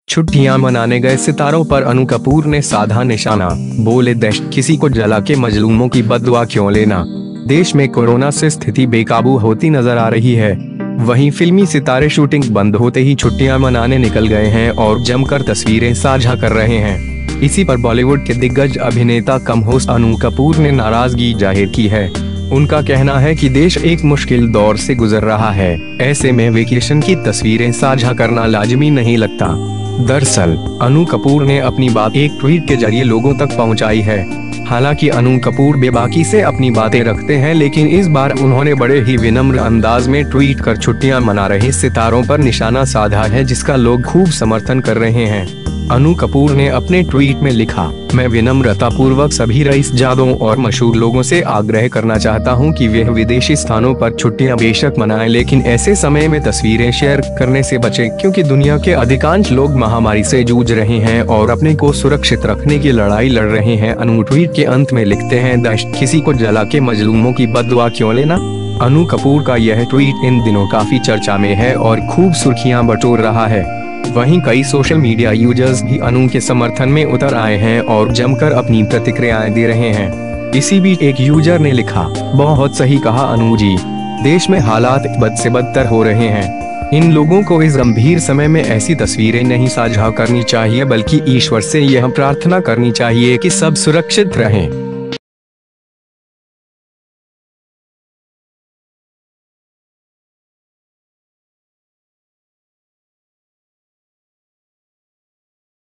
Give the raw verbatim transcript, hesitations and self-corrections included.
छुट्टियां मनाने गए सितारों पर अनु कपूर ने साधा निशाना, बोले देश किसी को जला के मजलूमों की बददुआ क्यों लेना। देश में कोरोना से स्थिति बेकाबू होती नजर आ रही है। वहीं फिल्मी सितारे शूटिंग बंद होते ही छुट्टियां मनाने निकल गए हैं और जमकर तस्वीरें साझा कर रहे हैं। इसी पर बॉलीवुड के दिग्गज अभिनेता कम होस्ट अनु कपूर ने नाराजगी जाहिर की है। उनका कहना है कि देश एक मुश्किल दौर से गुजर रहा है, ऐसे में वेकेशन की तस्वीरें साझा करना लाजिमी नहीं लगता। दरअसल अनु कपूर ने अपनी बात एक ट्वीट के जरिए लोगों तक पहुंचाई है। हालांकि अनु कपूर बेबाकी से अपनी बातें रखते हैं, लेकिन इस बार उन्होंने बड़े ही विनम्र अंदाज में ट्वीट कर छुट्टियां मना रहे सितारों पर निशाना साधा है, जिसका लोग खूब समर्थन कर रहे हैं। अनु कपूर ने अपने ट्वीट में लिखा, मैं विनम्रता पूर्वक सभी रईसजादों और मशहूर लोगों से आग्रह करना चाहता हूं कि वे विदेशी स्थानों पर छुट्टियां बेशक मनाएं, लेकिन ऐसे समय में तस्वीरें शेयर करने से बचें, क्योंकि दुनिया के अधिकांश लोग महामारी से जूझ रहे हैं और अपने को सुरक्षित रखने की लड़ाई लड़ रहे हैं। अनु ट्वीट के अंत में लिखते हैं, दश किसी को जला के मजलूमों की बददुआ क्यों लेना। अनु कपूर का यह ट्वीट इन दिनों काफी चर्चा में है और खूब सुर्खियां बटोर रहा है। वहीं कई सोशल मीडिया यूजर्स भी अनु के समर्थन में उतर आए हैं और जमकर अपनी प्रतिक्रियाएं दे रहे हैं। इसी बीच एक यूजर ने लिखा, बहुत सही कहा अनु जी, देश में हालात बद से बदतर हो रहे हैं। इन लोगों को इस गंभीर समय में ऐसी तस्वीरें नहीं साझा करनी चाहिए, बल्कि ईश्वर से यह प्रार्थना करनी चाहिए कि सब सुरक्षित रहें।